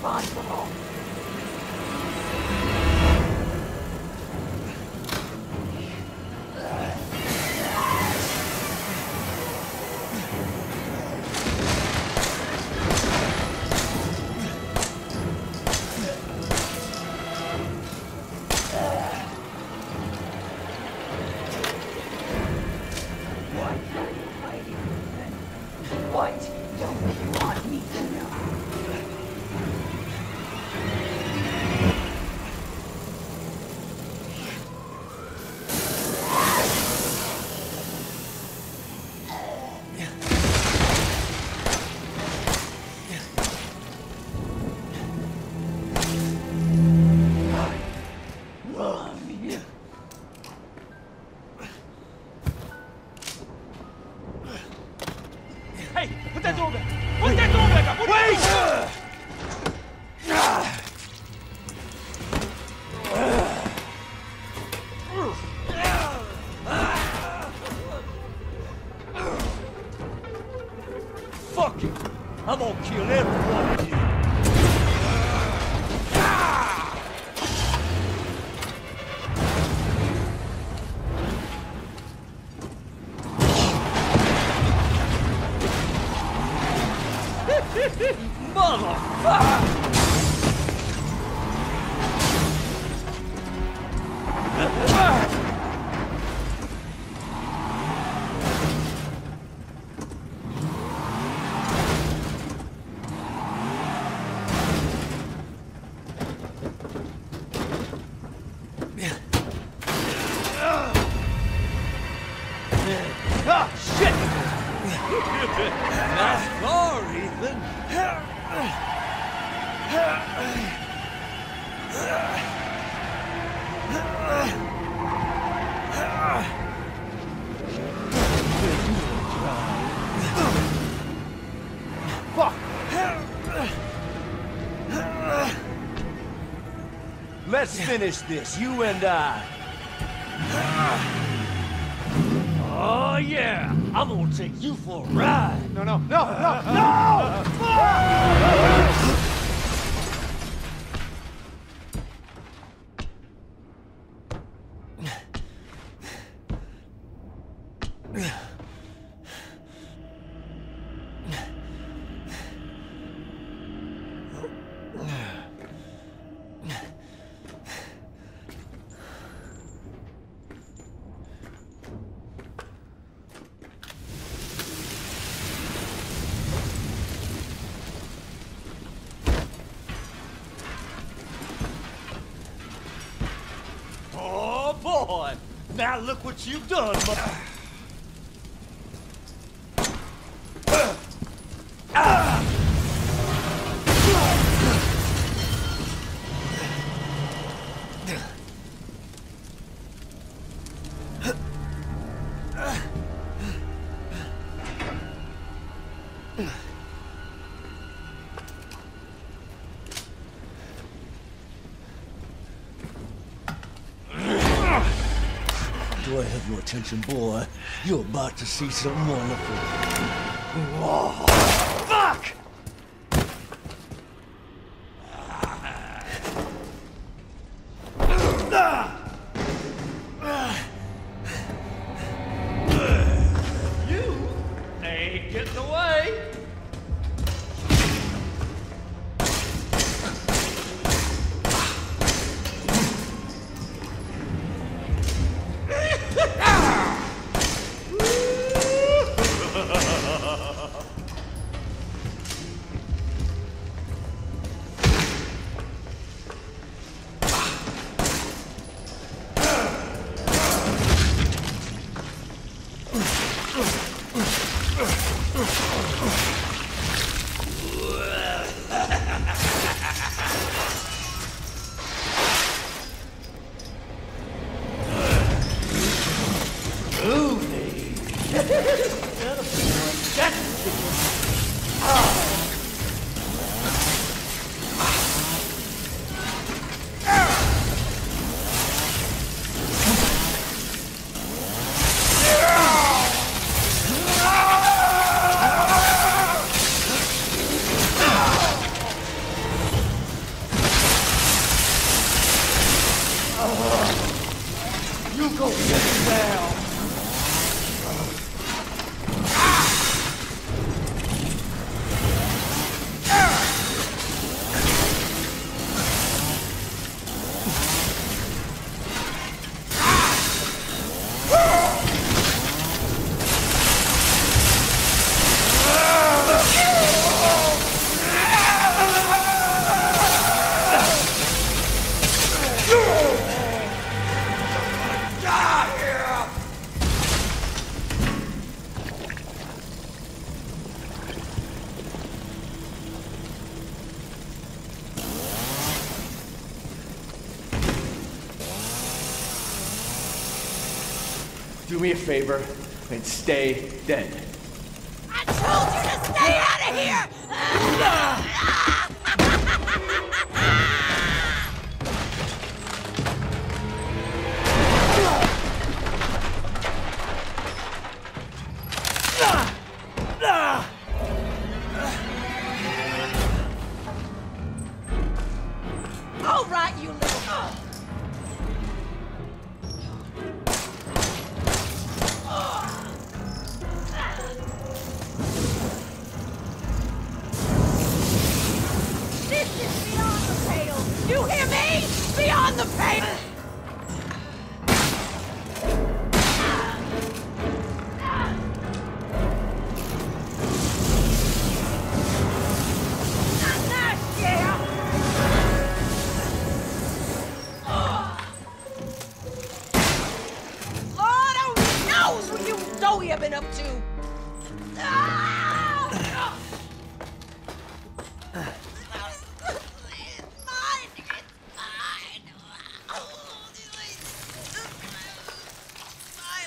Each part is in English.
responsible. What don't you want me to know? Hey, put that door back! Put that door back up! Wait! Fuck it! I'm gonna kill every one of you! Motherfucker! Ah, shit! Nice car, Ethan. Fuck! Let's finish this, you and I. Oh, yeah! I'm gonna take you for a ride! No, no, no, no, no! Oh, boy! Now look what you've done, Do I have your attention, boy? You're about to see something wonderful. Oh, fuck! You ain't getting away. Ugh. Do me a favor and stay dead. I told you to stay out of here! All right, you little... This is beyond the pale! You hear me? Beyond the pale! Lord only knows what you Zoe have been up to! It's mine! It's mine! My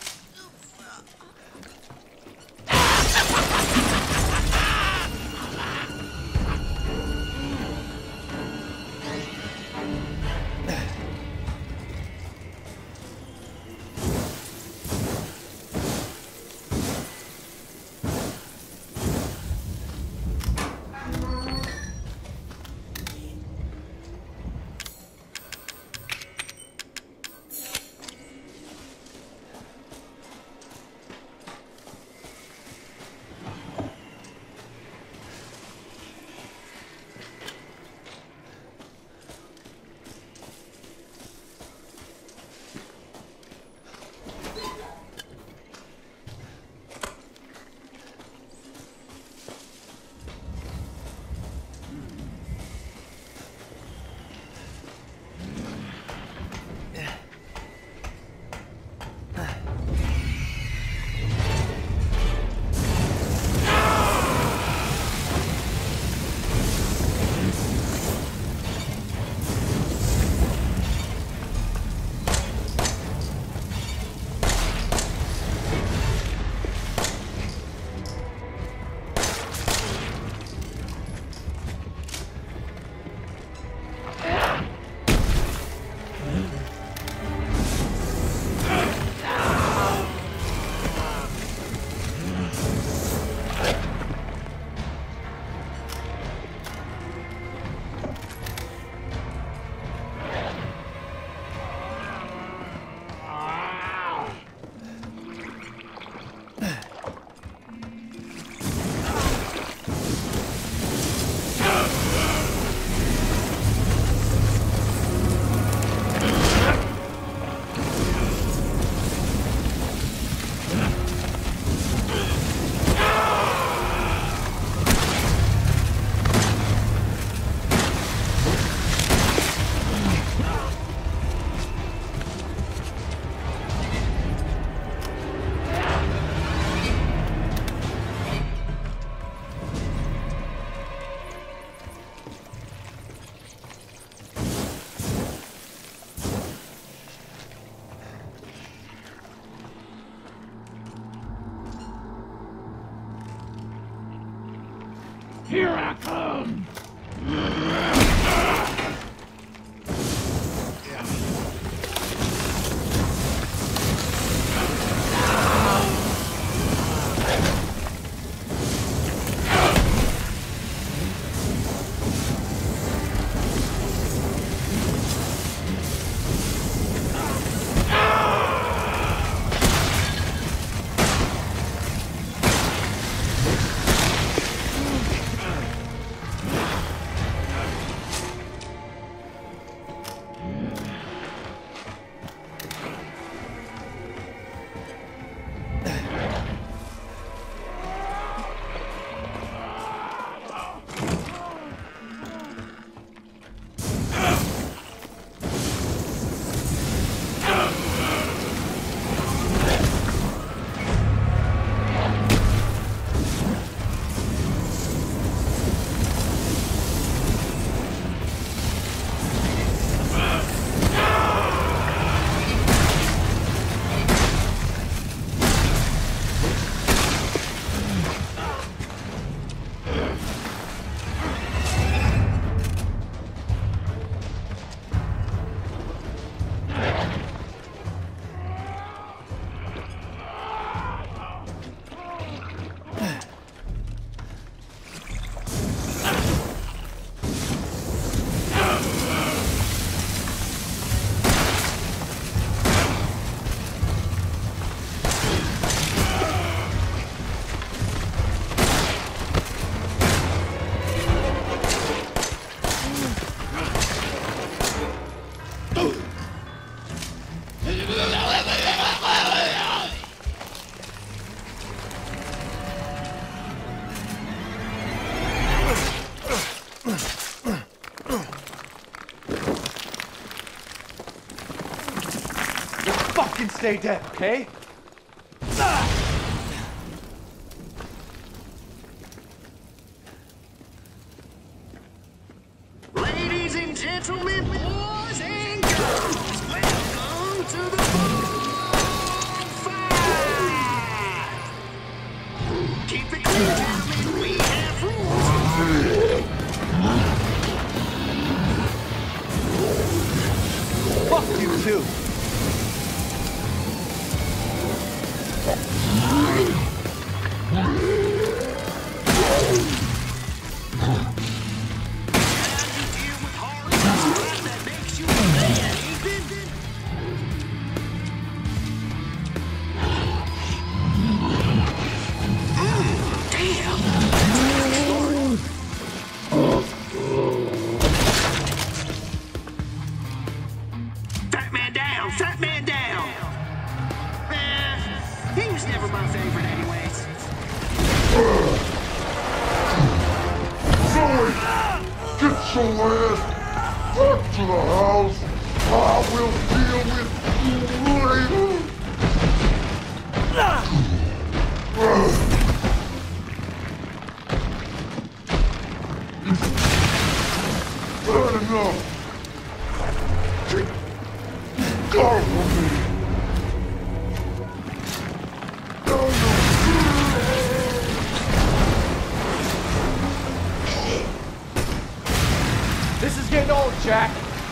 Here I come! stay dead, okay? Ladies and gentlemen, boys and girls, welcome to the bonfire! Keep it clean, gentlemen, we have rules. Fuck you too. Fat man down! He was never my favorite anyways. Zoe! Get your ass back to the house! I will deal with you later! Bad enough! Go for me! This is getting old, Jack.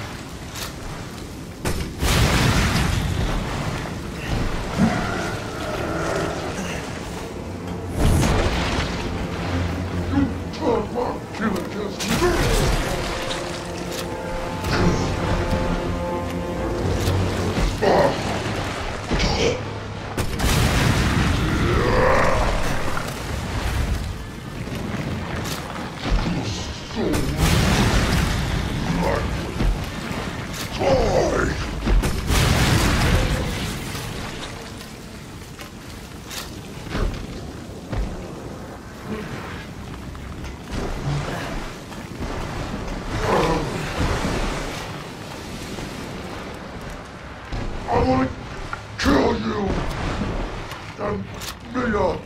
I want to kill you! And Mia!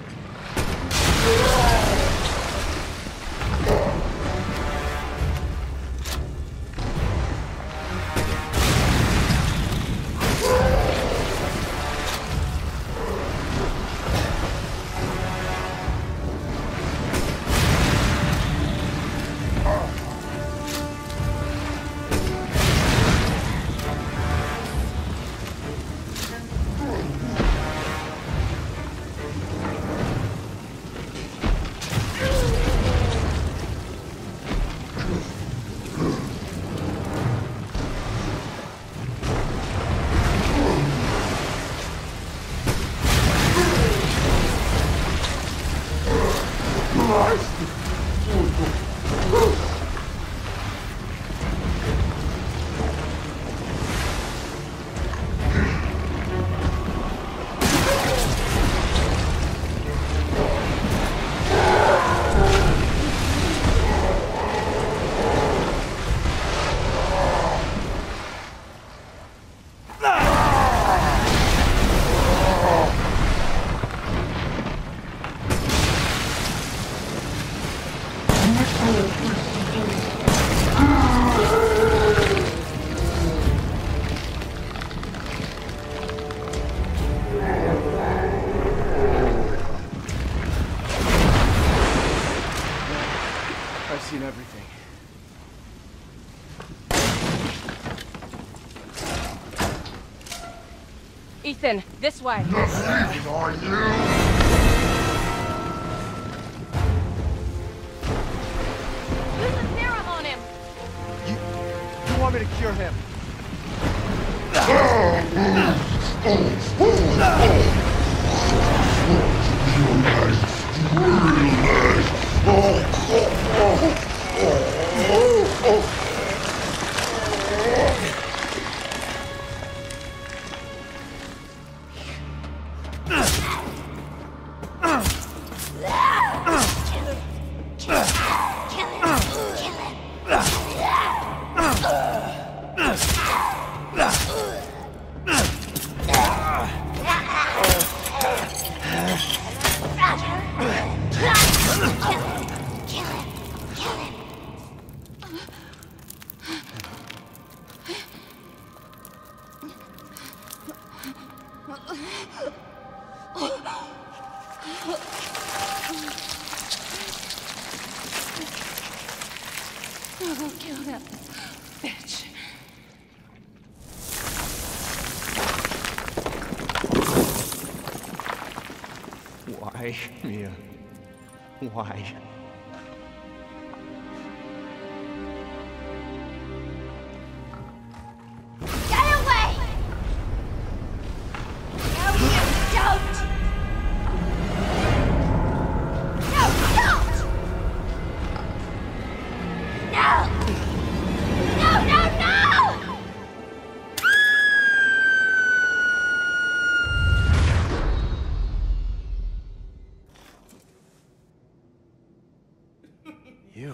I've seen everything. Ethan, this way. Not leaving, are you? Use the serum on him. You want me to cure him? him. Bitch. Why, Mia? Why? Get away! No, you don't! No, don't! No! No, no, no! You.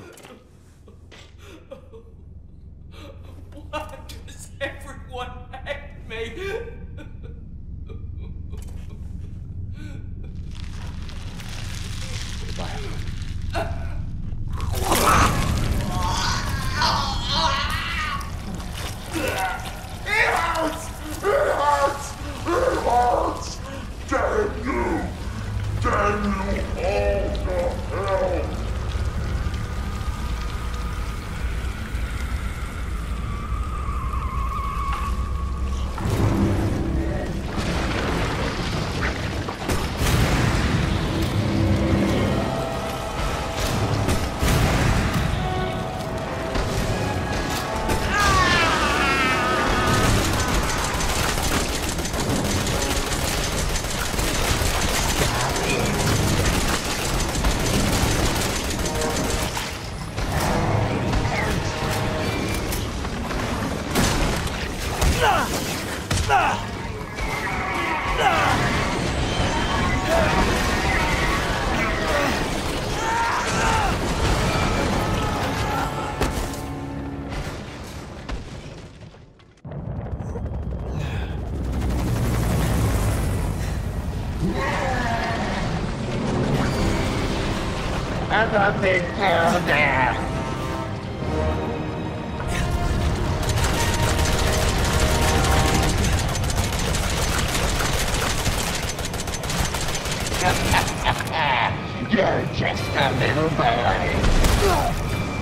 Why does everyone hate me? It hurts! It hurts! It hurts! Damn you! Damn you all to hell! And a big hell there! You're just a little boy.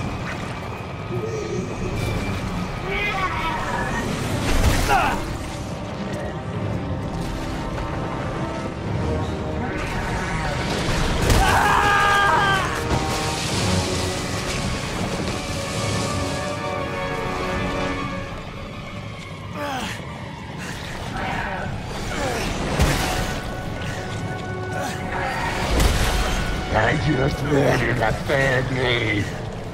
I just wanted a family.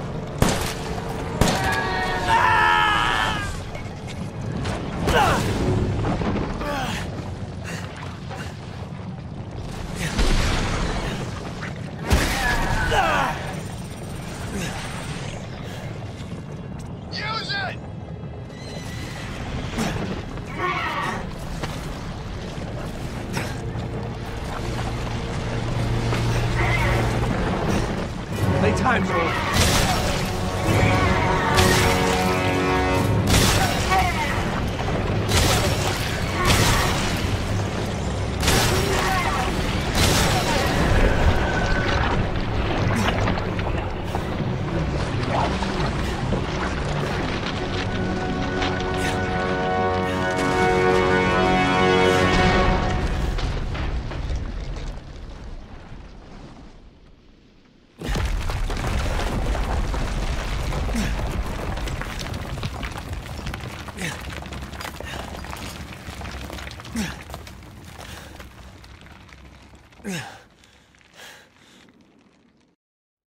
Use it! Playtime's over. Yeah.